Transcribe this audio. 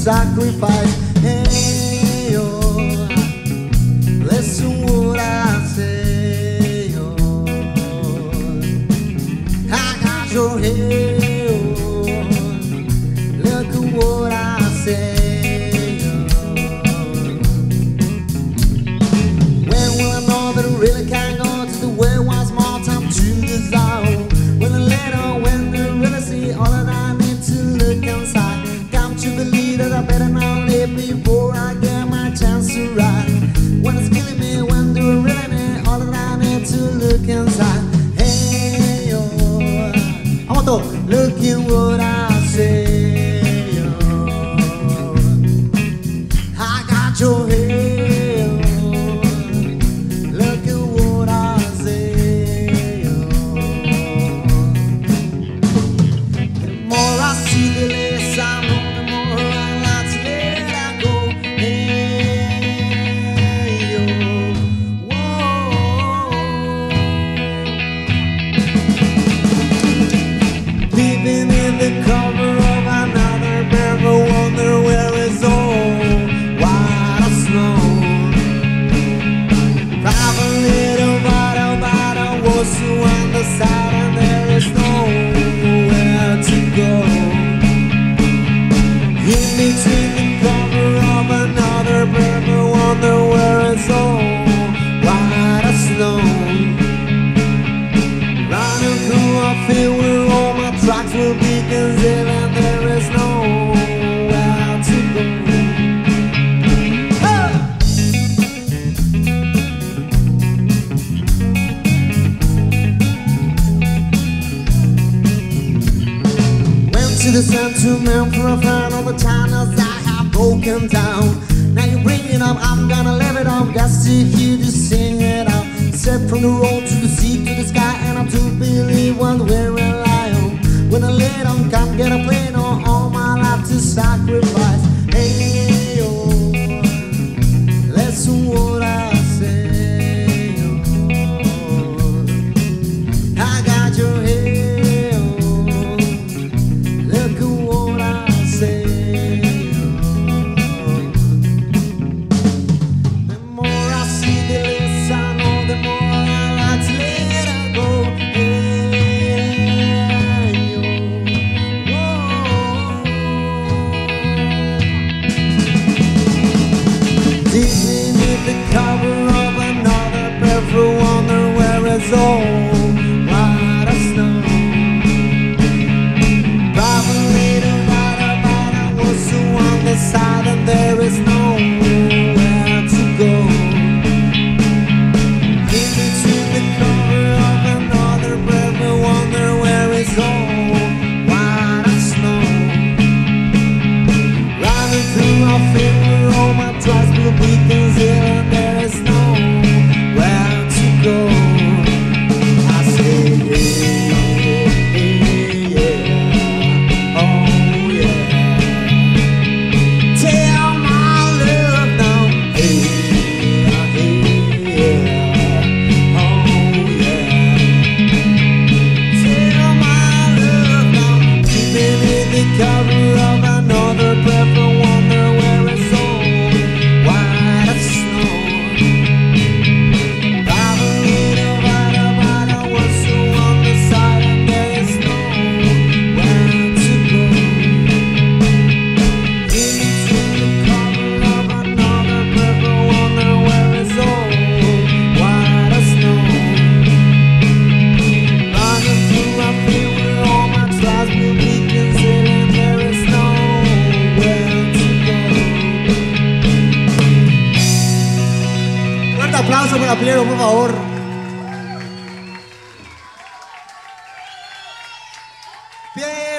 sacrifice. Hey, oh, listen what I say, oh, I got your head, oh, look at what I say, oh. When will I know that I really can't go to the way once more time to desire? When I later, when I really see all that I need to look inside, come to believe that I better not live before I get my chance to ride. When it's killing me, when do I really need all that I need to look inside? Hey, oh, I want to look at what I say, oh, I got your head, oh, look at what I say, oh. The more I see, the less I know, the more I like to let I go. Hey, oh, whoa. Living in the cover of another barrel, wonder where it's all white as snow. Drive a little by the walls to on the side, and there is nowhere to go. In between the cover of another barrel, wonder where it's all white as snow. Running through a field where all my tracks will be concealed, and there is nowhere to go. Oh! Went to the sentiment for a fan of the channels I have broken down. Now you bring it up, I'm gonna live it up, just to hear you sing it out. Set from the road to the sea to the sky, and I do believe what we rely on. When I lay down, can't get a plane on all my life to sacrifice. Hey, oh, listen what I say, oh, I got your head, oh, look at what I say, oh. The more I see, the less I know, the more I like to let her go. Hey, oh, whoa. Digging in the cover of another barefoot, wonder where it's all white as snow. Drive a little by the walls to on the side, and there is nowhere to go. In between the cover of another barefoot, wonder where it's all white as snow. Running through a field where all my tracks will be concealed, and there is nowhere to go. I say, yeah, yeah, oh yeah. Tell my love now, hey, yeah, oh yeah. Tell my love now, keeping in the cover of another barefoot, wonder where it's all white as snow. Drive a little by the walls to on the side, and there is nowhere to go. In between the cover of another barefoot, wonder where it's all white as snow. Running through a field where all my tracks will be concealed, and there is nowhere to go. Fuerte aplauso para Piero, por favor. Piero.